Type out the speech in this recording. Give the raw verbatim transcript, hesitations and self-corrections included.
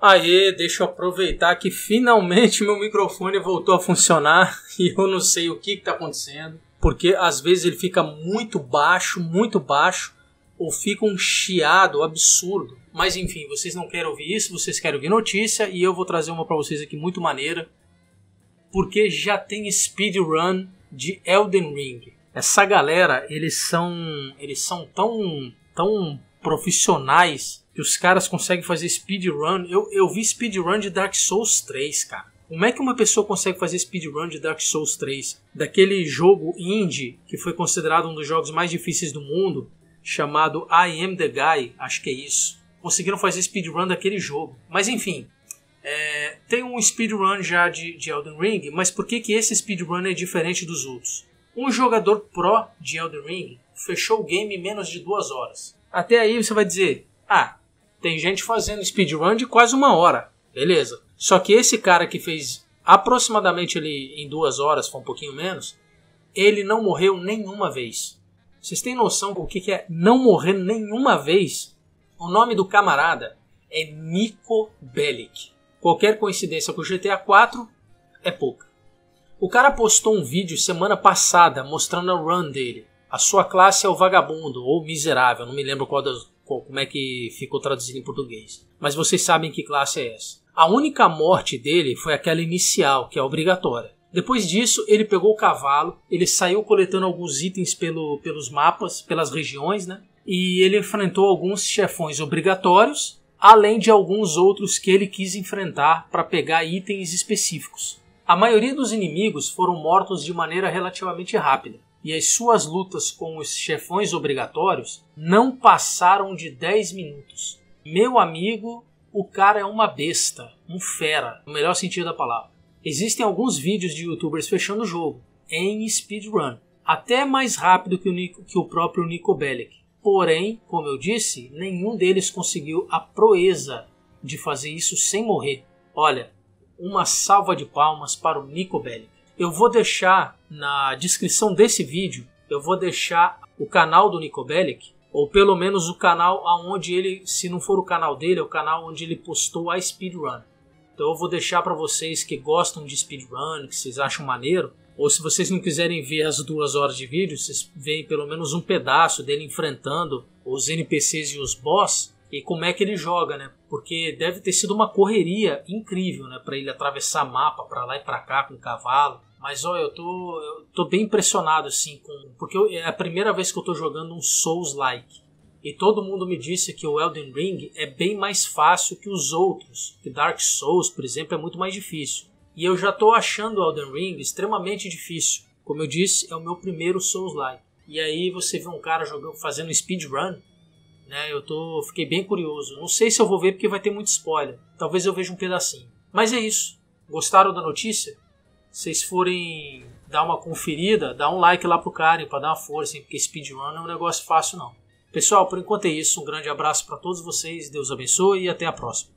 Aê, deixa eu aproveitar que finalmente meu microfone voltou a funcionar e eu não sei o que está acontecendo, porque às vezes ele fica muito baixo, muito baixo, ou fica um chiado absurdo. Mas enfim, vocês não querem ouvir isso, vocês querem ouvir notícia e eu vou trazer uma para vocês aqui muito maneira, porque já tem speedrun de Elden Ring. Essa galera, eles são, eles são tão, tão profissionais que os caras conseguem fazer speedrun. Eu, eu vi speedrun de Dark Souls três, cara. Como é que uma pessoa consegue fazer speedrun de Dark Souls três? Daquele jogo indie que foi considerado um dos jogos mais difíceis do mundo, chamado I Am The Guy, acho que é isso. Conseguiram fazer speedrun daquele jogo. Mas enfim, é, tem um speedrun já de, de Elden Ring, mas por que, que esse speedrun é diferente dos outros? Um jogador pro de Elden Ring fechou o game em menos de duas horas. Até aí você vai dizer, ah, tem gente fazendo speedrun de quase uma hora. Beleza. Só que esse cara que fez aproximadamente ele em duas horas, foi um pouquinho menos, ele não morreu nenhuma vez. Vocês têm noção do que é não morrer nenhuma vez? O nome do camarada é Niko Bellic. Qualquer coincidência com o G T A quatro é pouca. O cara postou um vídeo semana passada mostrando a run dele. A sua classe é o vagabundo ou miserável, não me lembro qual das, qual, como é que ficou traduzido em português. Mas vocês sabem que classe é essa. A única morte dele foi aquela inicial, que é obrigatória. Depois disso, ele pegou o cavalo, ele saiu coletando alguns itens pelo, pelos mapas, pelas regiões, né? E ele enfrentou alguns chefões obrigatórios, além de alguns outros que ele quis enfrentar para pegar itens específicos. A maioria dos inimigos foram mortos de maneira relativamente rápida, e as suas lutas com os chefões obrigatórios não passaram de dez minutos. Meu amigo, o cara é uma besta, um fera, no melhor sentido da palavra. Existem alguns vídeos de youtubers fechando o jogo, em speedrun, até mais rápido que o, Nico, que o próprio Niko Bellic. Porém, como eu disse, nenhum deles conseguiu a proeza de fazer isso sem morrer. Olha, uma salva de palmas para o Niko Bellic. Eu vou deixar na descrição desse vídeo, eu vou deixar o canal do Niko Bellic, ou pelo menos o canal aonde ele, se não for o canal dele, é o canal onde ele postou a speedrun. Então eu vou deixar para vocês que gostam de speedrun, que vocês acham maneiro, ou se vocês não quiserem ver as duas horas de vídeo, vocês veem pelo menos um pedaço dele enfrentando os N P Cs e os boss, e como é que ele joga, né? Porque deve ter sido uma correria incrível, né? Para ele atravessar mapa para lá e para cá com o cavalo. Mas olha, eu tô, eu tô bem impressionado assim, com, porque eu, é a primeira vez que eu tô jogando um Souls-like. E todo mundo me disse que o Elden Ring é bem mais fácil que os outros. Que Dark Souls, por exemplo, é muito mais difícil. E eu já estou achando o Elden Ring extremamente difícil. Como eu disse, é o meu primeiro Souls-like. E aí você vê um cara jogando, fazendo speedrun, né? Eu tô, fiquei bem curioso. Não sei se eu vou ver porque vai ter muito spoiler. Talvez eu veja um pedacinho. Mas é isso. Gostaram da notícia? Se vocês forem dar uma conferida, dá um like lá pro cara para dar uma força, hein? Porque speedrun não é um negócio fácil não. Pessoal, por enquanto é isso. Um grande abraço para todos vocês. Deus abençoe e até a próxima.